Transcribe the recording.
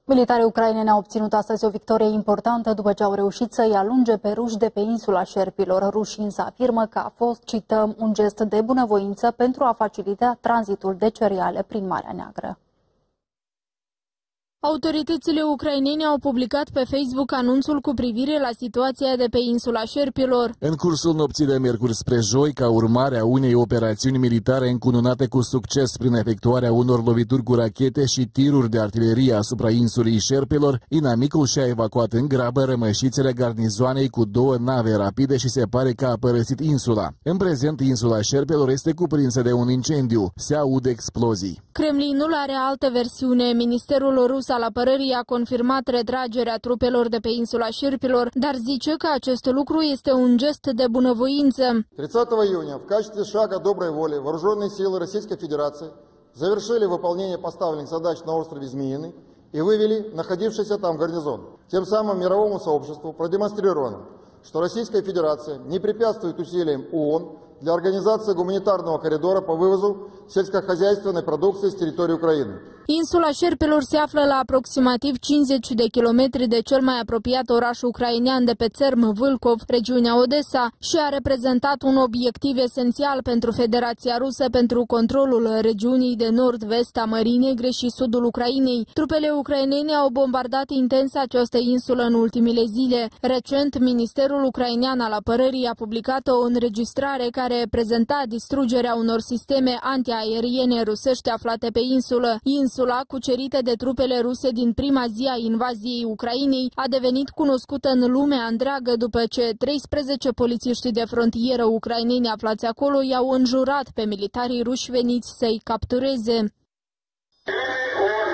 Militarii ucraineni au obținut astăzi o victorie importantă după ce au reușit să-i alunge pe ruși de pe insula Șerpilor. Rușii însă afirmă că a fost, cităm, un gest de bunăvoință pentru a facilita tranzitul de cereale prin Marea Neagră. Autoritățile ucrainene au publicat pe Facebook anunțul cu privire la situația de pe insula Șerpilor. În cursul nopții de miercuri spre joi, ca urmare a unei operațiuni militare încununate cu succes prin efectuarea unor lovituri cu rachete și tiruri de artilerie asupra insulei Șerpilor, inamicul și-a evacuat în grabă rămășițele garnizoanei cu 2 nave rapide și se pare că a părăsit insula. În prezent, insula Șerpilor este cuprinsă de un incendiu. Se aud explozii. Kremlinul are altă versiune. Ministerul rus al apărării a confirmat retragerea trupelor de pe insula Șerpilor, dar zice că acest lucru este un gest de bunăvoință. 30 июня в качестве шага доброй воли вооруженные силы Российской Федерации завершили выполнение поставленных задач на острове Змеиный и вывели находившийся там гарнизон. Тем самым мировому сообществу продемонстрировано, что Российская Федерация не препятствует усилиям ООН для организации гуманитарного коридора по вывозу сельскохозяйственной продукции с территории Украины. Insula Șerpilor se află la aproximativ 50 de kilometri de cel mai apropiat oraș ucrainean de pe țărm, Vâlcov, regiunea Odessa, și a reprezentat un obiectiv esențial pentru Federația Rusă pentru controlul regiunii de nord-vest a Mării Negre și sudul Ucrainei. Trupele ucrainene au bombardat intens această insulă în ultimele zile. Recent, Ministerul Ucrainean al Apărării a publicat o înregistrare care prezenta distrugerea unor sisteme antiaeriene rusești aflate pe insulă. Insula, cucerită de trupele ruse din prima zi a invaziei Ucrainei, a devenit cunoscută în lumea întreagă după ce 13 polițiști de frontieră ucraineni aflați acolo i-au înjurat pe militarii ruși veniți să-i captureze.